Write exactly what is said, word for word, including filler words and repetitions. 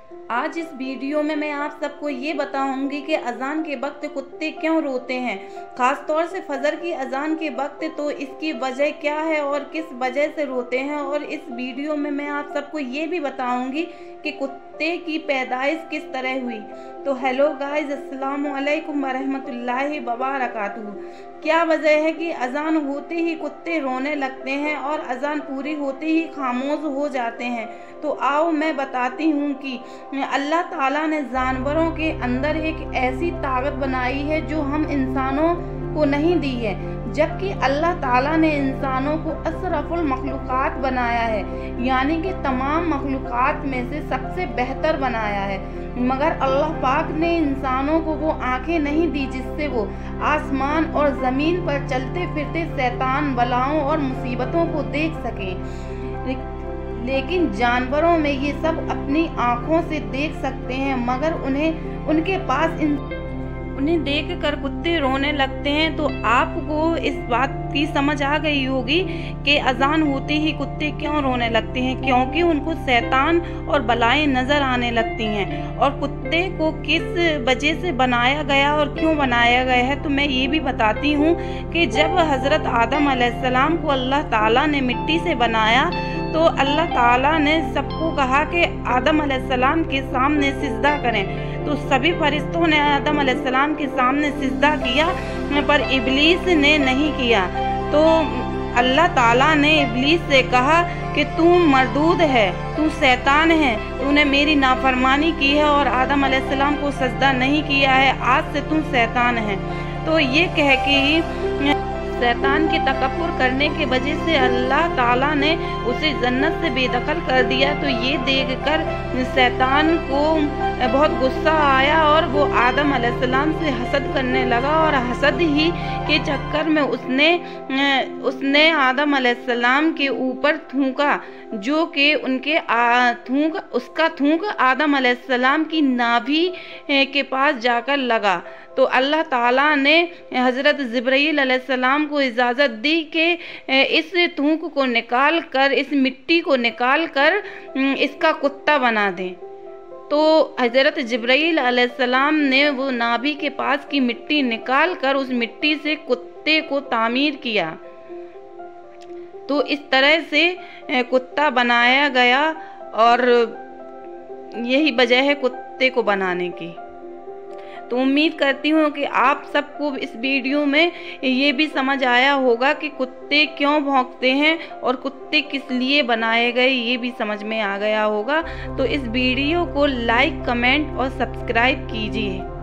आज इस वीडियो में मैं आप सबको ये बताऊंगी कि अजान के वक्त कुत्ते क्यों रोते हैं, खास तौर से फजर की अजान के वक्त। तो इसकी वजह क्या है और किस वजह से रोते हैं, और इस वीडियो में मैं आप सबको ये भी बताऊंगी कि कुत्ते की पैदाइश किस तरह हुई। तो हेलो गाइस, अस्सलाम वालेकुम वरहमतुल्लाहि वबरकातुहू। क्या वजह है कि अजान होते ही कुत्ते रोने लगते हैं और अजान पूरी होते ही खामोश हो जाते हैं? तो आओ मैं बताती हूँ कि अल्लाह ताला ने जानवरों के अंदर एक ऐसी ताकत बनाई है जो हम इंसानों को नहीं दी है, जबकि अल्लाह ताला ने इंसानों को अशरफुल मखलूक़ात बनाया है, यानी कि तमाम मखलूक़ात में से सबसे बेहतर बनाया है। मगर अल्लाह पाक ने इंसानों को वो आंखें नहीं दी जिससे वो आसमान और ज़मीन पर चलते फिरते शैतान बलाओं और मुसीबतों को देख सकें। लेकिन जानवरों में ये सब अपनी आँखों से देख सकते हैं, मगर उन्हें उनके पास इन उन्हें देखकर कुत्ते रोने लगते हैं। तो आपको इस बात की समझ आ गई होगी कि अजान होते ही कुत्ते क्यों रोने लगते हैं, क्योंकि उनको शैतान और बलाएं नज़र आने लगती हैं। और कुत्ते को किस वजह से बनाया गया और क्यों बनाया गया है, तो मैं ये भी बताती हूँ कि जब हज़रत आदम अलैहिस्सलाम को अल्लाह ताला ने मिट्टी से बनाया तो अल्लाह ताला ने सबको कहा कि आदम अलैहिस्सलाम के सामने सिजदा करें। तो सभी फरिश्तों ने आदम अलैहिस्सलाम के सामने सिजदा किया, पर इब्लीस ने नहीं किया। तो अल्लाह ताला ने इब्लीस से कहा कि तू मरदूद है, तू शैतान है, तूने मेरी नाफरमानी की है और आदम अलैहिस्सलाम को सजदा नहीं किया है, आज से तू शैतान है। तो ये कह के ही शैतान की तकब्बुर करने के वजह से अल्लाह ताला ने उसे जन्नत से बेदखल कर दिया। तो ये देखकर शैतान को बहुत गुस्सा आया और वो आदम अलैहिस्सलाम से हसद करने लगा, और हसद ही के चक्कर में उसने उसने आदम अलैहिस्सलाम के ऊपर थूका, जो कि उनके थूक उसका थूक आदम अलैहिस्सलाम की नाभि के पास जाकर लगा। तो अल्लाह ताला ने हज़रत जिब्राईल अलैहिस्सलाम को इजाज़त दी कि इस थूक को निकाल कर, इस मिट्टी को निकाल कर इसका कुत्ता बना दें। तो हज़रत जिब्राईल अलैहिस्सलाम ने वो नाभि के पास की मिट्टी निकाल कर उस मिट्टी से कुत्ते को तामीर किया। तो इस तरह से कुत्ता बनाया गया, और यही वजह है कुत्ते को बनाने की। तो उम्मीद करती हूँ कि आप सबको इस वीडियो में ये भी समझ आया होगा कि कुत्ते क्यों भौंकते हैं और कुत्ते किस लिए बनाए गए, ये भी समझ में आ गया होगा। तो इस वीडियो को लाइक, कमेंट और सब्सक्राइब कीजिए।